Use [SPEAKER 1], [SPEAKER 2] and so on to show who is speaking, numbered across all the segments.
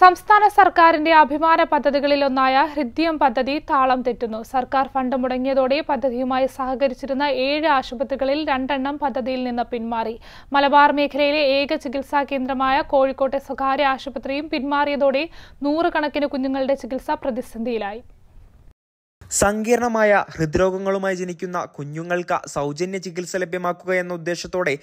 [SPEAKER 1] സംസ്ഥാന സർക്കാരിന്റെ അഭിമാന പദ്ധതികളിലൊന്നായ ഹൃദ്യം പദ്ധതി താളം തെറ്റുന്നു. സർക്കാർ ഫണ്ട് മുടങ്ങിയതോടെ പദ്ധതിയുമായി സഹകരിച്ചിരുന്ന 7 ആശുപത്രികളിൽ 2 എണ്ണം പദ്ധതിയിൽ നിന്ന് പിന്മാറി. മലബാർ മേഖലയിലെ ഏക ചികിത്സാ കേന്ദ്രമായ കോഴിക്കോട്ടെ സ്വകാര്യ ആശുപത്രിയും പിന്മാറിയതോടെ 100 കണക്കിന് കുഞ്ഞുങ്ങളുടെ ചികിത്സ പ്രതിസന്ധിയിലായി.
[SPEAKER 2] സങ്കീർണമായ ഹൃദ്രോഗങ്ങളുമായി ജനിക്കുന്ന കുഞ്ഞുങ്ങൾക്ക് സൗജന്യ ചികിത്സ ലഭ്യമാക്കുക എന്ന ഉദ്ദേശത്തോടെ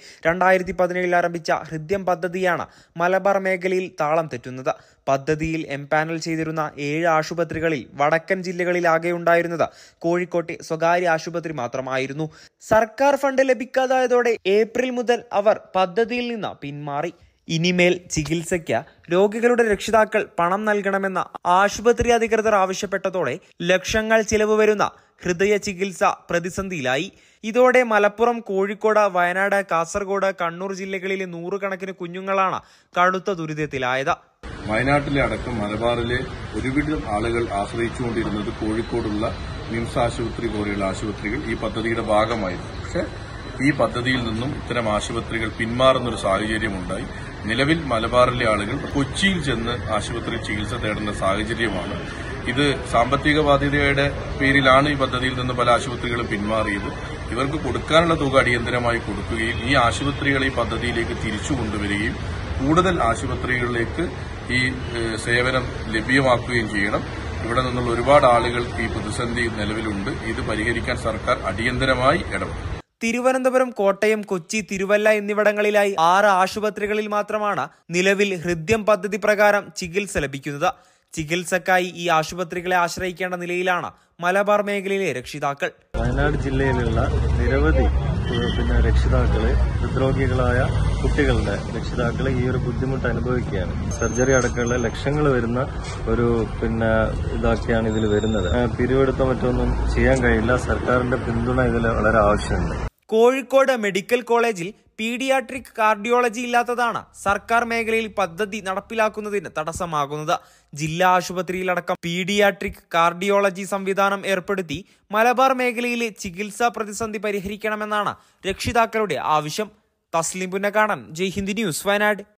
[SPEAKER 2] 2017 ആരംഭിച്ച ഹൃദ്യം പദ്ധതിയാണ് മലബാർ മേഖലയിൽ താളം തെറ്റുന്നത്. പദ്ധതിയിൽ എംപാനൽ ചെയ്തിരുന്ന 7 ആശുപത്രികളിൽ വടക്കൻ ജില്ലകളിലാകെ ഉണ്ടായിരുന്നത് കോഴിക്കോട്ടെ സ്വകാര്യ ആശുപത്രി മാത്രമായിരുന്നു. സർക്കാർ ഫണ്ട് ലഭിക്കാതായതോടെ ഏപ്രിൽ മുതൽ അവർ പദ്ധതിയിൽ നിന്ന് പിന്മാറി. ഇനിമേൽ ചികിത്സയ്ക്ക് രോഗികളുടെ രക്ഷിതാക്കൾ പണം നൽകണമെന്ന ആശുപത്രി അധികൃതർ ആവശ്യപ്പെട്ടതോടെ ലക്ഷങ്ങൾ ചിലവ് വരുന്ന ഹൃദയ ചികിത്സ പ്രതിസന്ധിയിലായി. ഇതോടെ മലപ്പുറം, കോഴിക്കോട്, വയനാട്, കാസർഗോഡ്, കണ്ണൂർ ജില്ലകളിലെ 100 കണക്കിന് കുഞ്ഞുങ്ങളാണ് കടുത്ത ദുരിതത്തിലായത്.
[SPEAKER 3] വയനാട്ടിലെ അടക്കം മലബാറിലെ ഒരുവിധം ആളുകൾ ആശ്രയിച്ചുകൊണ്ടിരുന്നത് കോഴിക്കോടുള്ള മിംസ് ആശുപത്രി പോലെയുള്ള ആശുപത്രികൾ ഈ പദ്ധതിയുടെ ഭാഗമായിരുന്നു. പക്ഷേ ഈ പദ്ധതിയിൽ നിന്നും ഇത്തരം ആശുപത്രികൾ പിന്മാറുന്നൊരു സാഹചര്യമുണ്ടായി. നിലവിൽ മലബാറിലെ ആളുകൾ കൊച്ചിയിൽ ചെന്ന് ആശുപത്രിയിൽ ചികിത്സ തേടുന്ന സാഹചര്യമാണ്. ഇത് സാമ്പത്തിക ബാധ്യതയുടെ പേരിലാണ് ഈ പദ്ധതിയിൽ നിന്ന് പല ആശുപത്രികളും പിന്മാറിയത്. ഇവർക്ക് കൊടുക്കാനുള്ള തുക അടിയന്തരമായി കൊടുക്കുകയും ഈ ആശുപത്രികളെ ഈ പദ്ധതിയിലേക്ക് തിരിച്ചു കൊണ്ടുവരികയും കൂടുതൽ ആശുപത്രികളിലേക്ക് ഈ സേവനം ലഭ്യമാക്കുകയും ചെയ്യണം. ഇവിടെ നിന്നുള്ള ഒരുപാട് ആളുകൾക്ക് ഈ പ്രതിസന്ധി നിലവിലുണ്ട്. ഇത് പരിഹരിക്കാൻ സർക്കാർ അടിയന്തരമായി ഇടപെടും.
[SPEAKER 2] തിരുവനന്തപുരം, കോട്ടയം, കൊച്ചി, തിരുവല്ല എന്നിവിടങ്ങളിലായി 6 ആശുപത്രികളിൽ മാത്രമാണ് നിലവിൽ ഹൃദ്യം പദ്ധതി പ്രകാരം ചികിത്സ ലഭിക്കുന്നത്. ചികിത്സക്കായി ഈ ആശുപത്രികളെ ആശ്രയിക്കേണ്ട നിലയിലാണ് മലബാർ മേഖലയിലെ രക്ഷിതാക്കൾ.
[SPEAKER 4] വയനാട് ജില്ലയിലുള്ള നിരവധി രക്ഷിതാക്കള്, ഹൃദ്രോഗികളായ കുട്ടികളുടെ രക്ഷിതാക്കള് ഈ ഒരു ബുദ്ധിമുട്ട് അനുഭവിക്കുകയാണ്. സർജറി അടക്കമുള്ള ലക്ഷങ്ങൾ വരുന്ന ഒരു ഇതാക്കിയാണ് ഇതിൽ വരുന്നത്. പിരിവെടുത്തോ മറ്റൊന്നും ചെയ്യാൻ കഴിയില്ല. സർക്കാരിന്റെ പിന്തുണ ഇതിൽ വളരെ ആവശ്യമുണ്ട്.
[SPEAKER 2] കോഴിക്കോട് മെഡിക്കൽ കോളേജിൽ പീഡിയാട്രിക് കാർഡിയോളജി ഇല്ലാത്തതാണ് സർക്കാർ മേഖലയിൽ പദ്ധതി നടപ്പിലാക്കുന്നതിന് തടസ്സമാകുന്നത്. ജില്ലാ ആശുപത്രിയിലടക്കം പീഡിയാട്രിക് കാർഡിയോളജി സംവിധാനം ഏർപ്പെടുത്തി മലബാർ മേഖലയിലെ ചികിത്സാ പ്രതിസന്ധി പരിഹരിക്കണമെന്നാണ് രക്ഷിതാക്കളുടെ ആവശ്യം. തസ്ലീം പുന്നക്കാടൻ, ജയ് ഹിന്ദ് ന്യൂസ്, വയനാട്.